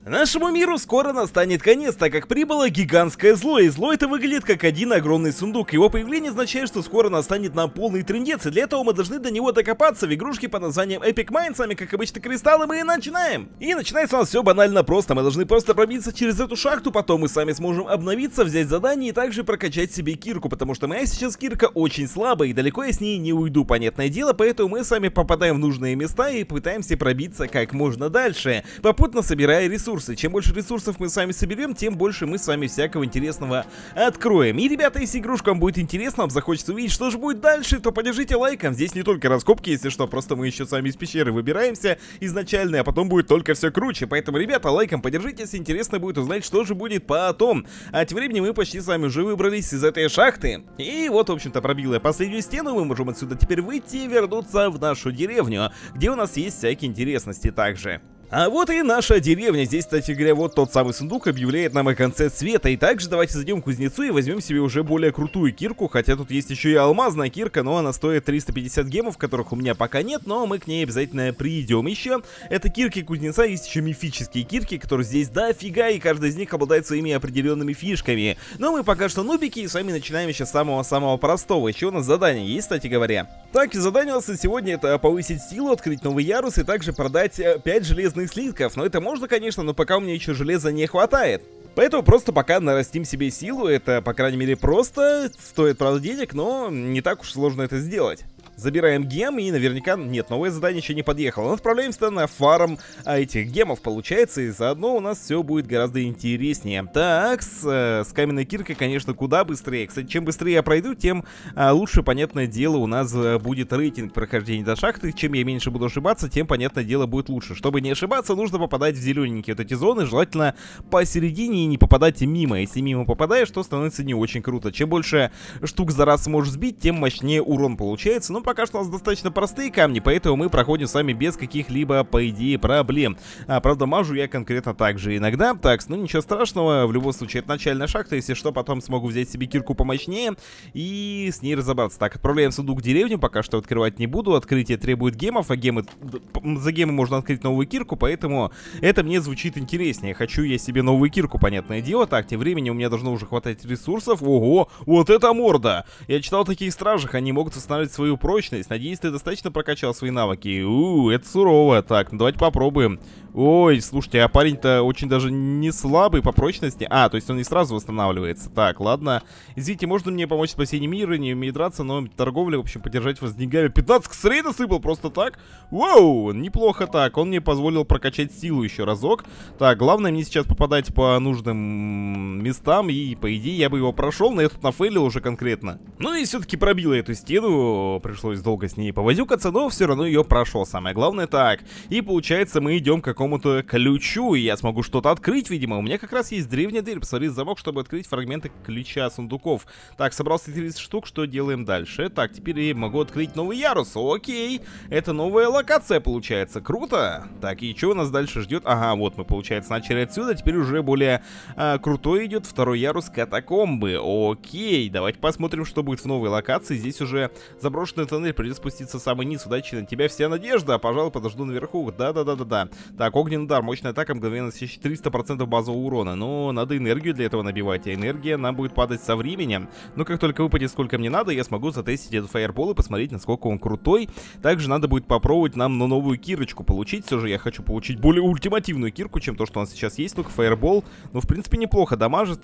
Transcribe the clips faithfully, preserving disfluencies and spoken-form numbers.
Нашему миру скоро настанет конец, так как прибыло гигантское зло, и зло это выглядит как один огромный сундук. Его появление означает, что скоро настанет нам полный трындец, и для этого мы должны до него докопаться в игрушке под названием Epic Mine. С вами, как обычно, Кристалл, и мы начинаем. И начинается у нас все банально просто. Мы должны просто пробиться через эту шахту, потом мы сами сможем обновиться, взять задание и также прокачать себе кирку, потому что моя сейчас кирка очень слабая, и далеко я с ней не уйду, понятное дело, поэтому мы сами попадаем в нужные места и пытаемся пробиться как можно дальше, попутно собирая ресурсы. Чем больше ресурсов мы с вами соберем, тем больше мы с вами всякого интересного откроем. И, ребята, если игрушка вам будет интересна, вам захочется увидеть, что же будет дальше, то поддержите лайком. Здесь не только раскопки, если что, просто мы еще сами из пещеры выбираемся изначально, а потом будет только все круче. Поэтому, ребята, лайком поддержите, если интересно будет узнать, что же будет потом. А тем временем мы почти с вами уже выбрались из этой шахты. И вот, в общем-то, пробил я последнюю стену, мы можем отсюда теперь выйти и вернуться в нашу деревню, где у нас есть всякие интересности также. А вот и наша деревня. Здесь, кстати говоря, вот тот самый сундук объявляет нам о конце света. И также давайте зайдем к кузнецу и возьмем себе уже более крутую кирку. Хотя тут есть еще и алмазная кирка, но она стоит триста пятьдесят гемов, которых у меня пока нет, но мы к ней обязательно придем еще. Это кирки кузнеца, есть еще мифические кирки, которые здесь дофига, и каждый из них обладает своими определенными фишками. Но мы пока что нубики, и с вами начинаем еще с самого-самого простого. Еще у нас задание есть, кстати говоря. Так, и задание у нас сегодня это повысить силу, открыть новый ярус и также продать пять железных слитков. Но это можно, конечно, но пока у меня еще железа не хватает. Поэтому просто пока нарастим себе силу. Это, по крайней мере, просто. Стоит, правда, денег, но не так уж сложно это сделать. Забираем гем, и наверняка... Нет, новое задание еще не подъехало. Но отправляемся на фарм а, этих гемов, получается, и заодно у нас все будет гораздо интереснее. Так, с, э, с каменной киркой, конечно, куда быстрее. Кстати, чем быстрее я пройду, тем а, лучше, понятное дело, у нас а, будет рейтинг прохождения до шахты. Чем я меньше буду ошибаться, тем, понятное дело, будет лучше. Чтобы не ошибаться, нужно попадать в зелененькие вот эти зоны, желательно посередине, и не попадать мимо. Если мимо попадаешь, то становится не очень круто. Чем больше штук за раз сможешь сбить, тем мощнее урон получается. Но пока что у нас достаточно простые камни, поэтому мы проходим с вами без каких-либо, по идее, проблем. А, правда, мажу я конкретно так же иногда. Так, ну ничего страшного, в любом случае это начальная шахта, если что, потом смогу взять себе кирку помощнее и с ней разобраться. Так, отправляем сундук в деревню, пока что открывать не буду, открытие требует гемов, а гемы, за гемы можно открыть новую кирку, поэтому это мне звучит интереснее. Хочу я себе новую кирку, понятное дело. Так, тем временем у меня должно уже хватать ресурсов. Ого, вот это морда! Я читал о таких стражах, они могут восстанавливать свою прочность. Надеюсь, ты достаточно прокачал свои навыки. Ууу, это сурово. Так, ну давайте попробуем. Ой, слушайте, а парень-то очень даже не слабый по прочности. А, то есть он не сразу восстанавливается. Так, ладно. Извините, можно мне помочь в спасении мира? Не умею драться, но торговля, в общем, поддержать вас деньгами. пятнадцать косарей насыпал просто так? Вау, неплохо так. Он мне позволил прокачать силу еще разок. Так, главное мне сейчас попадать по нужным местам. И, по идее, я бы его прошел, но я тут нафейлил уже конкретно. Ну и все-таки пробил я эту стену. Пришлось долго с ней повозюкаться, но все равно ее прошел. Самое главное так. И получается, мы идем к какому-то ключу, и я смогу что-то открыть, видимо. У меня как раз есть древняя дверь. Посмотри, замок, чтобы открыть фрагменты ключа сундуков. Так, собрался тридцать штук, что делаем дальше? Так, теперь я могу открыть новый ярус. Окей, это новая локация получается. Круто. Так, и что у нас дальше ждет? Ага, вот мы, получается, начали отсюда. Теперь уже более а, крутой идет второй ярус катакомбы. Окей, давайте посмотрим, что будет в новой локации. Здесь уже заброшенный тоннель, придется спуститься в самый низ. Удачи, на тебя вся надежда. Пожалуй, подожду наверху. Да-да-да-да-да. Так, огненный удар, мощная атака, мгновенно съесть триста процентов базового урона. Но надо энергию для этого набивать, а энергия нам будет падать со временем. Но как только выпадет сколько мне надо, я смогу затестить этот фаербол и посмотреть, насколько он крутой. Также надо будет попробовать нам на новую кирочку получить. Все же я хочу получить более ультимативную кирку, чем то, что у нас сейчас есть. Только фаербол, ну, в принципе, неплохо дамажит.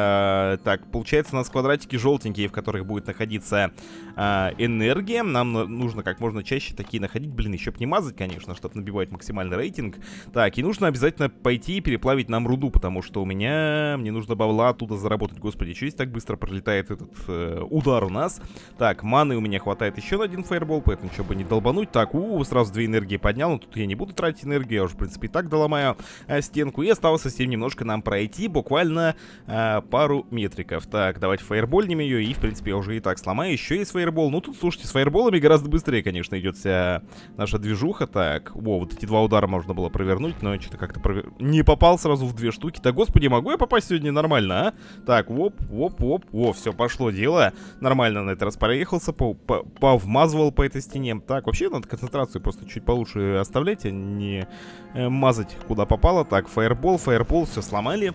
А, так, получается, у нас квадратики желтенькие, в которых будет находиться а, энергия. Нам нужно как можно чаще такие находить. Блин, еще б не мазать, конечно, чтобы набивать максимальный рейтинг. Так, и нужно обязательно пойти и переплавить нам руду, потому что у меня... Мне нужно бабла оттуда заработать. Господи, что здесь так быстро пролетает этот э, удар у нас? Так, маны у меня хватает еще на один фаербол, поэтому чтобы не долбануть. Так, у, сразу две энергии поднял, но тут я не буду тратить энергию. Я уже, в принципе, и так доломаю э, стенку. И осталось совсем немножко нам пройти, буквально э, пару метриков. Так, давайте фаербольнем ее, и, в принципе, я уже и так сломаю. Еще есть фаербол. Ну, тут, слушайте, с фаерболом фаерболами гораздо быстрее, конечно, идет вся наша движуха. Так, во, вот эти два удара можно было провернуть, но что-то как-то провер... не попал сразу в две штуки. Да, господи, могу я попасть сегодня нормально, а? Так, воп, воп, воп, во, все, пошло дело. Нормально на этот раз проехался, повмазывал по этой стене. Так, вообще надо концентрацию просто чуть получше оставлять, а не э, мазать куда попало. Так, фаербол, фаербол, все сломали.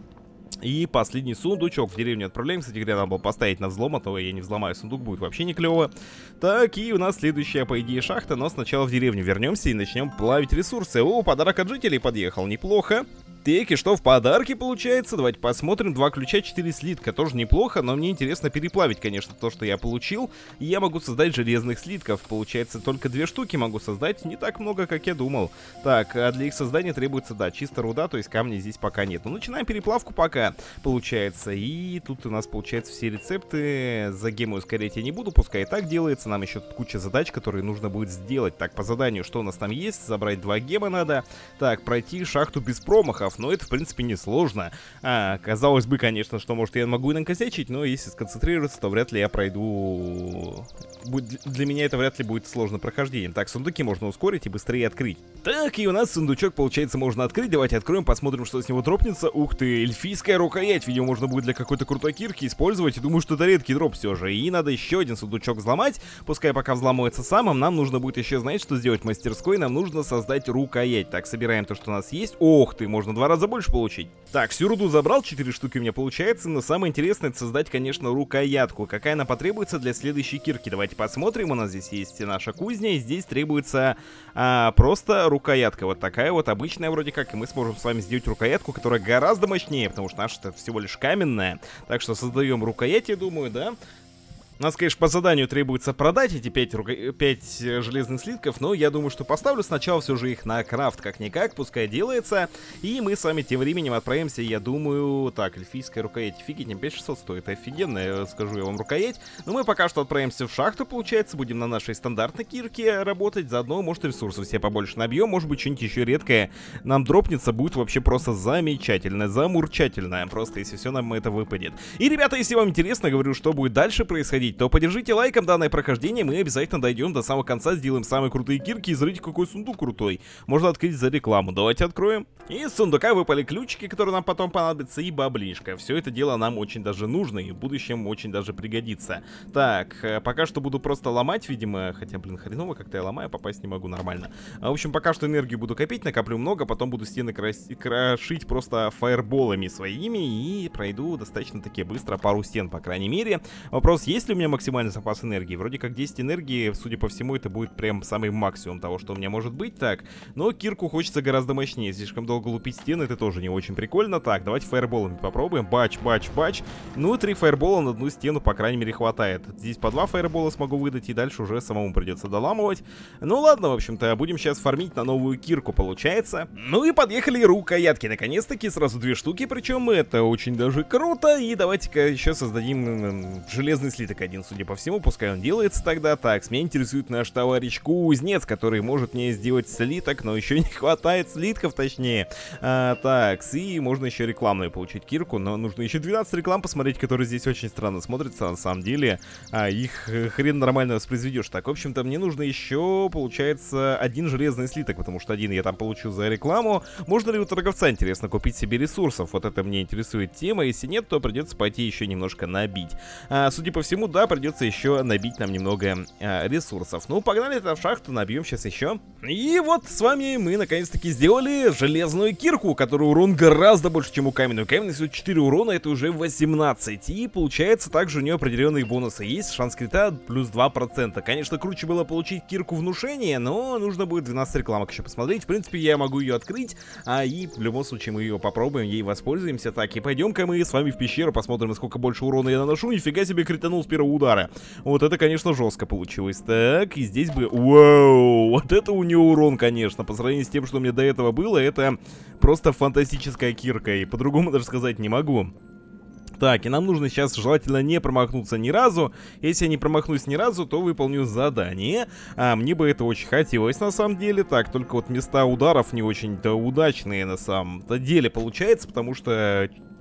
И последний сундучок в деревню отправляем. Кстати говоря, надо было поставить на взлом, а то я не взломаю сундук, будет вообще не клево. Так, и у нас следующая, по идее, шахта. Но сначала в деревню вернемся и начнем плавить ресурсы. О, подарок от жителей подъехал, неплохо. Так, и что в подарке получается? Давайте посмотрим. Два ключа, четыре слитка. Тоже неплохо, но мне интересно переплавить, конечно, то, что я получил. И я могу создать железных слитков. Получается, только две штуки могу создать. Не так много, как я думал. Так, а для их создания требуется, да, чисто руда, то есть камня здесь пока нет. Ну, начинаем переплавку пока, получается. И тут у нас, получается, все рецепты. За гемы ускорять я не буду, пускай и так делается. Нам еще тут куча задач, которые нужно будет сделать. Так, по заданию, что у нас там есть? Забрать два гема надо. Так, пройти шахту без промахов. Но это, в принципе, несложно. А, казалось бы, конечно, что, может, я могу и накосячить, но если сконцентрироваться, то вряд ли я пройду... Для меня это вряд ли будет сложно прохождением. Так, сундуки можно ускорить и быстрее открыть. Так, и у нас сундучок, получается, можно открыть. Давайте откроем, посмотрим, что с него дропнется. Ух ты, эльфийская рукоять. Видимо, можно будет для какой-то крутой кирки использовать. И думаю, что это редкий дроп все же. И надо еще один сундучок взломать. Пускай пока взламывается самым. Нам нужно будет еще, знаете, что сделать в мастерской? Нам нужно создать рукоять. Так, собираем то, что у нас есть. Ох ты, можно два раза больше получить. Так, всю руду забрал, четыре штуки у меня получается. Но самое интересное, это создать, конечно, рукоятку. Какая она потребуется для следующей кирки? Давайте посмотрим. У нас здесь есть наша кузня. И здесь требуется а, просто рукоятка. Вот такая вот обычная вроде как. И мы сможем с вами сделать рукоятку, которая гораздо мощнее, потому что наша-то всего лишь каменная. Так что создаем рукоять, я думаю, да? У нас, конечно, по заданию требуется продать эти пять, рука... пять железных слитков, но я думаю, что поставлю сначала все же их на крафт, как-никак, пускай делается. И мы с вами тем временем отправимся, я думаю... Так, эльфийская рукоять, офигеть, пять тысяч шестьсот стоит, офигенно, скажу я вам, рукоять. Но мы пока что отправимся в шахту, получается, будем на нашей стандартной кирке работать. Заодно, может, ресурсов все побольше набьем, может быть, что-нибудь еще редкое нам дропнется, будет вообще просто замечательно, замурчательно, просто если все нам это выпадет. И, ребята, если вам интересно, говорю, что будет дальше происходить, то поддержите лайком данное прохождение, мы обязательно дойдем до самого конца, сделаем самые крутые кирки и смотрите, какой сундук крутой. Можно открыть за рекламу, давайте откроем. И из сундука выпали ключики, которые нам потом понадобятся, и баблишка. Все это дело нам очень даже нужно и в будущем очень даже пригодится. Так, пока что буду просто ломать, видимо, хотя, блин, хреново как-то я ломаю, попасть не могу нормально. В общем, пока что энергию буду копить, накоплю много, потом буду стены крас... крошить просто фаерболами своими и пройду достаточно-таки быстро пару стен, по крайней мере. Вопрос, есть ли у меня максимальный запас энергии? Вроде как десять энергии, судя по всему, это будет прям самый максимум того, что у меня может быть. Так, но кирку хочется гораздо мощнее. Слишком долго лупить стены, это тоже не очень прикольно. Так, давайте фаерболами попробуем. Бач, бач, бач. Ну, три фаербола на одну стену, по крайней мере, хватает. Здесь по два фаербола смогу выдать, и дальше уже самому придется доламывать. Ну, ладно, в общем-то, будем сейчас фармить на новую кирку, получается. Ну и подъехали рукоятки. Наконец-таки сразу две штуки, причем это очень даже круто. И давайте-ка еще создадим железный слиток один, судя по всему, пускай он делается тогда. Так, меня интересует наш товарищ кузнец, который может мне сделать слиток, но еще не хватает слитков, точнее. А, так, и можно еще рекламную получить кирку, но нужно еще двенадцать реклам посмотреть, которые здесь очень странно смотрятся, на самом деле. А, их хрен нормально воспроизведешь. Так, в общем-то, мне нужно еще, получается, один железный слиток, потому что один я там получу за рекламу. Можно ли у торговца, интересно, купить себе ресурсов? Вот это мне интересует тема. Если нет, то придется пойти еще немножко набить. А, судя по всему, да, придется еще набить нам немного а, ресурсов. Ну, погнали это в шахту, набьем сейчас еще. И вот с вами мы наконец-таки сделали железную кирку, у которой урон гораздо больше, чем у каменной. У каменной всего четыре урона, это уже восемнадцать. И получается, также у нее определенные бонусы есть. Шанс крита плюс два процента. Конечно, круче было получить кирку внушения, но нужно будет двенадцать рекламок еще посмотреть. В принципе, я могу ее открыть, а и в любом случае мы ее попробуем, ей воспользуемся. Так, и пойдем-ка мы с вами в пещеру, посмотрим, насколько больше урона я наношу. Нифига себе, кританул с первого удара. Вот это, конечно, жестко получилось. Так, и здесь бы... Вау! Вот это у нее урон, конечно. По сравнению с тем, что у меня до этого было, это просто фантастическая кирка. И по-другому даже сказать не могу. Так, и нам нужно сейчас желательно не промахнуться ни разу. Если я не промахнусь ни разу, то выполню задание. А мне бы это очень хотелось на самом деле. Так, только вот места ударов не очень-то удачные на самом-то деле получается, потому что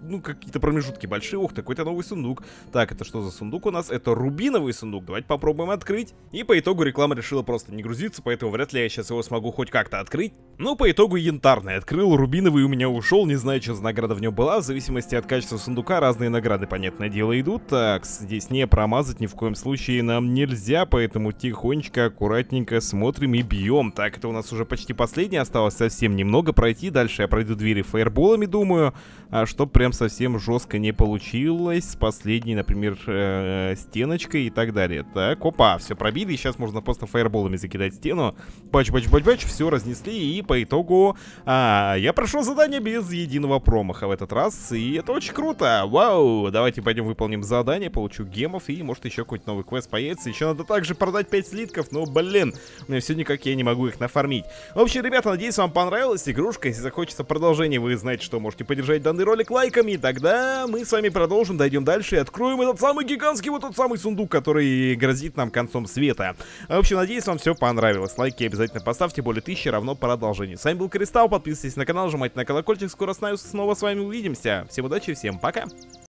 ну, какие-то промежутки большие. Ух, такой-то новый сундук. Так, это что за сундук у нас? Это рубиновый сундук. Давайте попробуем открыть. И по итогу реклама решила просто не грузиться, поэтому вряд ли я сейчас его смогу хоть как-то открыть. Ну, по итогу янтарный открыл, рубиновый у меня ушел. Не знаю, что за награда в нем была. В зависимости от качества сундука разные награды, понятное дело, идут. Так, здесь не промазать ни в коем случае нам нельзя, поэтому тихонечко, аккуратненько смотрим и бьем. Так, это у нас уже почти последний, осталось совсем немного пройти. Дальше я пройду двери фаерболами, думаю, а чтоб прям совсем жестко не получилось с последней, например, э -э, стеночкой и так далее. Так, опа, все пробили, сейчас можно просто фаерболами закидать стену. Бач-бач-бач-бач, все разнесли, и по итогу а, я прошел задание без единого промаха в этот раз, и это очень круто. Вау, давайте пойдем выполним задание, получу гемов, и может еще какой-то новый квест появится. Еще надо также продать пять слитков, но, блин, у меня все никак я не могу их нафармить. В общем, ребята, надеюсь, вам понравилась игрушка. Если захочется продолжение, вы знаете, что можете поддержать данный ролик лайками, и тогда мы с вами продолжим, дойдем дальше и откроем этот самый гигантский, вот тот самый сундук, который грозит нам концом света. В общем, надеюсь, вам все понравилось. Лайки обязательно поставьте, более тысячи равно продолжение. С вами был Кристалл, подписывайтесь на канал, нажимайте на колокольчик, скоро снова с вами увидимся. Всем удачи, всем пока!